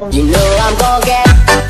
You know I'm gon' get.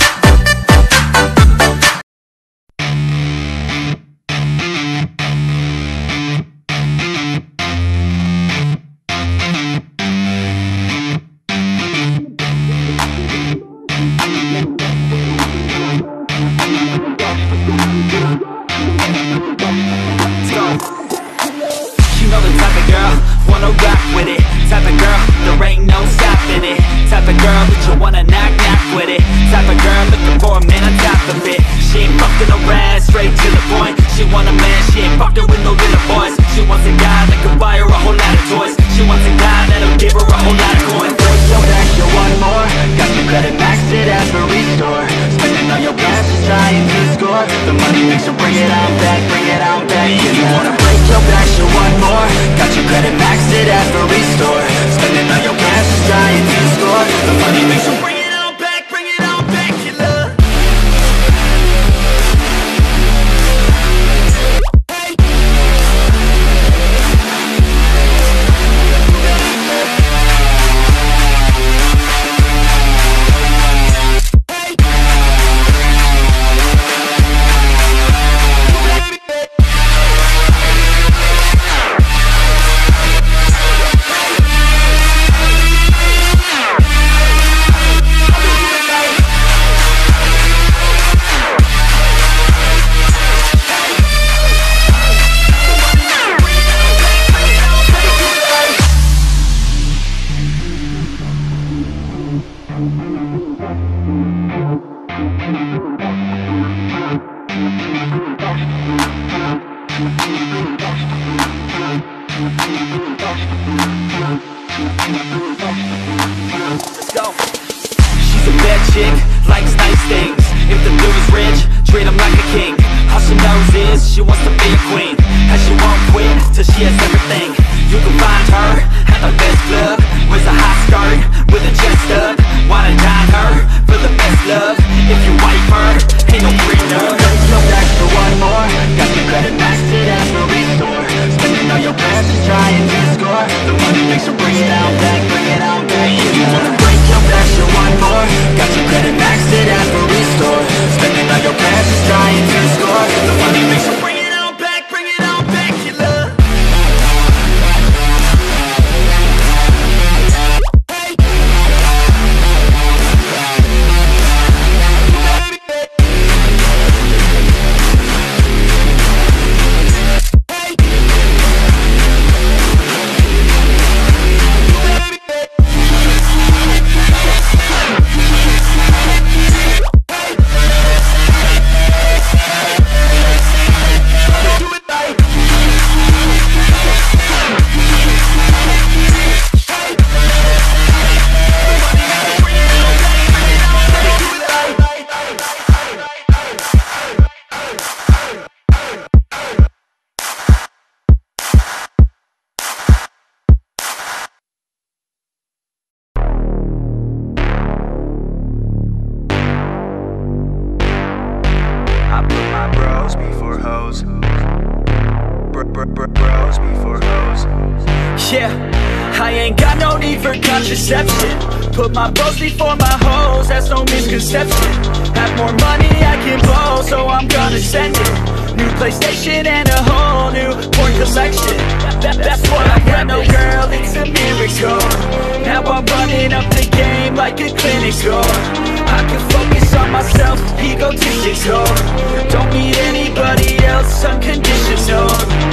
Put my bros before my hoes, that's no misconception. Have more money I can blow, so I'm gonna send it. New PlayStation and a whole new porn collection. That's what I got, no girl, it's a miracle. Now I'm running up the game like a clinical. I can focus on myself, egotistical. Don't need anybody else, unconditional.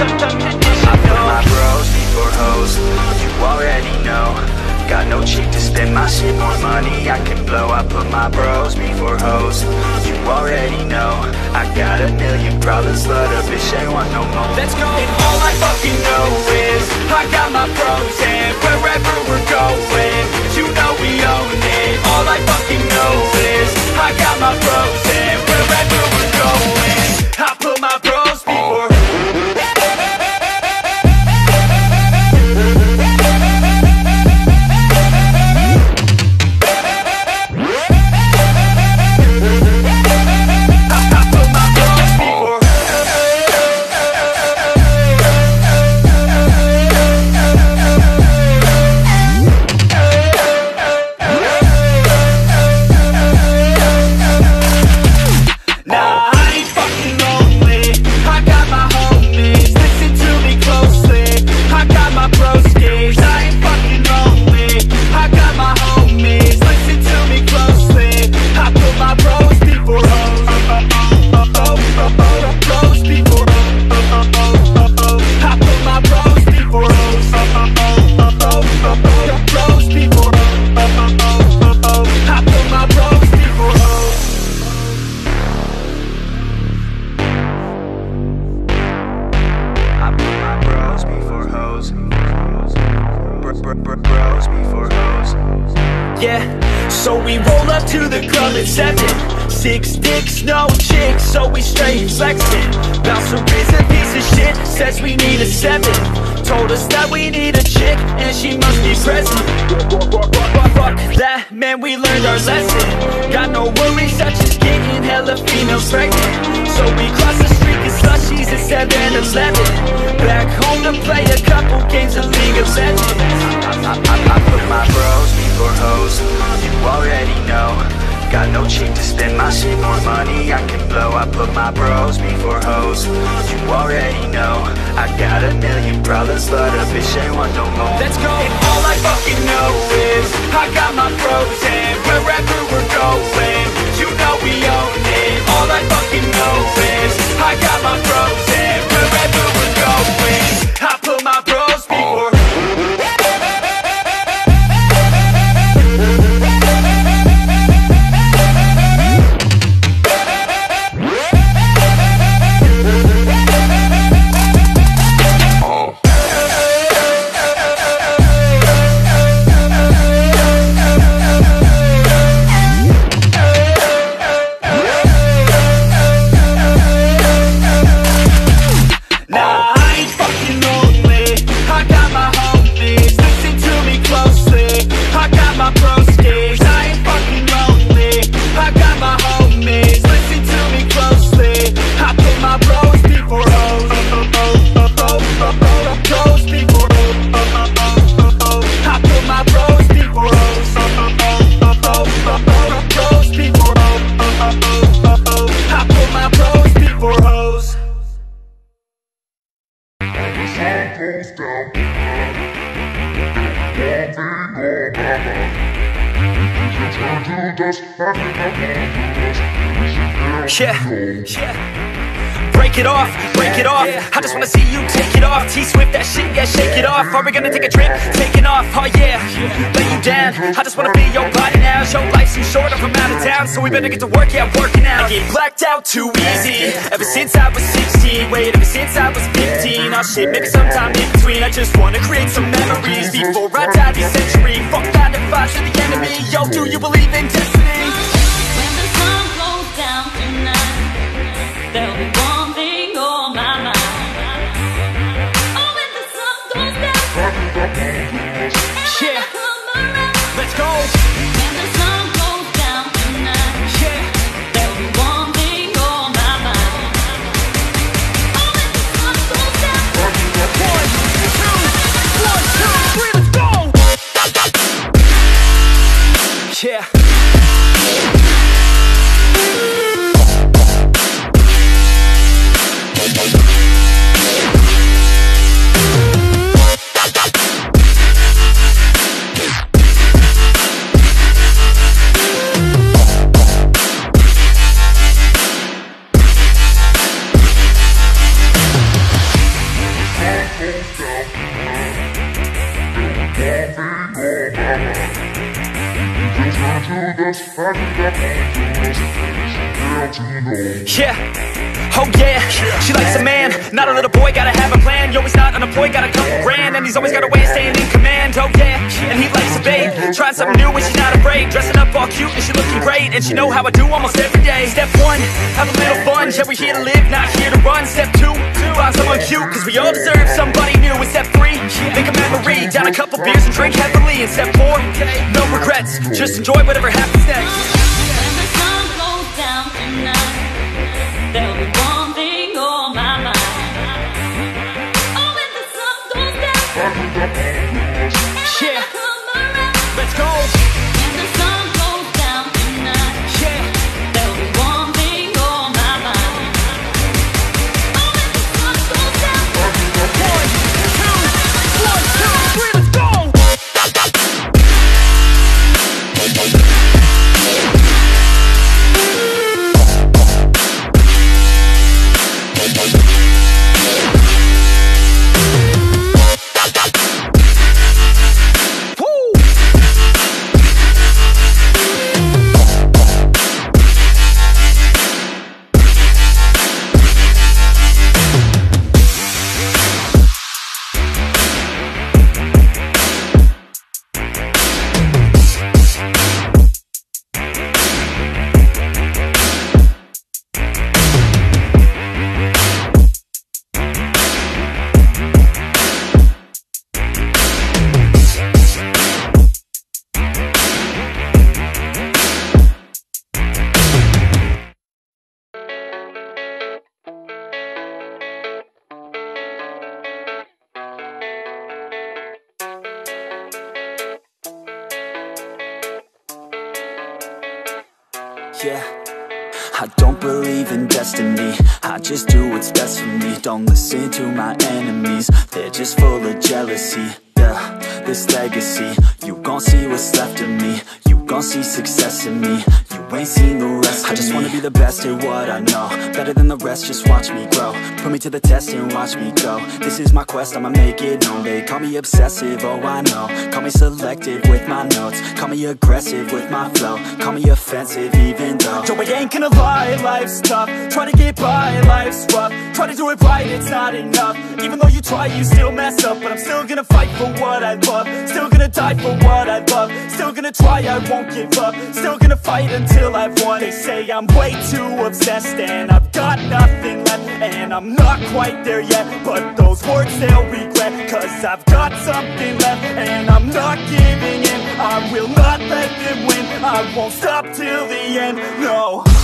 I put my bros before hoes, you already know. Got no cheek to spend my shit, more money I can blow. I put my bros before hoes, you already know. I got a million problems, but a bitch ain't want no more. Let's go! And all I fucking know is I got my bros, and wherever we're going, you know we own it. All I fucking know is I got my bros, and wherever we're going, I put my bros before. bros before hoes. Yeah, so we roll up to the club at 7. 6 dicks, no chicks, so we straight flexing. Bouncer is a piece of shit, says we need a 7. Told us that we need a chick, and she must be present. Fuck that, man, we learned our lesson. Got no worries, such as getting hella females pregnant. So we cross the street and slushies at 7-Eleven. Back home to play a couple games of League of Legends. I put my bros before hoes, you already know. Got no cheap to spend my shit, more money I can blow. I put my bros before hoes, you already know. I got a million problems, but a bitch ain't want no more. Let's go! And all I fucking know is I got my bros, and wherever we're going, you know we own it. All I fucking know is I got my bros, and wherever we're going, I put my bros before. Yeah. Break it off, break it off. I just wanna see you take it off. T-Swift, that shit, yeah, shake it off. Are we gonna take a trip? Taking off, oh yeah. Lay you down, I just wanna be your body now. Your life's too short, I'm from out of town, so we better get to work, yeah, working out. I get blacked out too easy, ever since I was 16. Wait, ever since I was 15. Oh shit, maybe sometime in between. I just wanna create some memories before I die this century. Fuck 9 to 5 to the enemy. Yo, do you believe in destiny? When the sun goes down tonight, there'll be one thing on my mind. Oh, when the sun goes down, yeah, let's go. when the sun goes down tonight, Yeah, there'll be one thing on my mind. Oh, when the sun goes down, 1, 2, 1, 2, 3, let's go. Yeah. Yeah, oh yeah, she likes a man, not a little boy, gotta have a plan. Yo, he's not unemployed, got a couple grand, and he's always got a way of staying in command. Oh yeah, and he likes a babe, trying something new and she's not afraid. Dressing up all cute and she looking great, and she know how I do almost every day. Step 1, have a little fun, yeah, we're here to live, not here to run. Step 2, find someone cute, cause we all deserve somebody new. And step 3, make a memory, down a couple beers and drink heavily. And step 4, no regrets, just enjoy whatever happens next. when the sun goes down tonight, there'll be one thing on my mind. Oh, when the sun goes down, Yeah, come around. let's go. When the sun goes down tonight, Yeah, there'll be one thing on my mind. Oh, when the sun goes down, 1, 2, 1, 2, 3, let's go. Woo! yeah. I don't believe in destiny, I just do what's best for me. Don't listen to my enemies, they're just full of jealousy. Yeah, this legacy, you gon' see what's left of me. You gon' see success in me, you ain't seen the rest of me. I just wanna be the best at what I know, better than the rest, just watch me grow. Put me to the test and watch me go. This is my quest, I'ma make it known. They call me obsessive, oh I know. Call me selective with my notes, call me aggressive with my flow. Call me offensive even though yo, I ain't gonna lie, life's tough. Try to get by, life's rough. Try to do it right, it's not enough. Even though you try, you still mess up. But I'm still gonna fight for what I love, still gonna die for what I love, still gonna try, I won't give up, still gonna fight until I've won. They say I'm way too obsessed and I've got nothing left, and I'm not quite there yet, but those words they'll regret, cause I've got something left and I'm not giving in. I will not let them win, I won't stop till the end, no.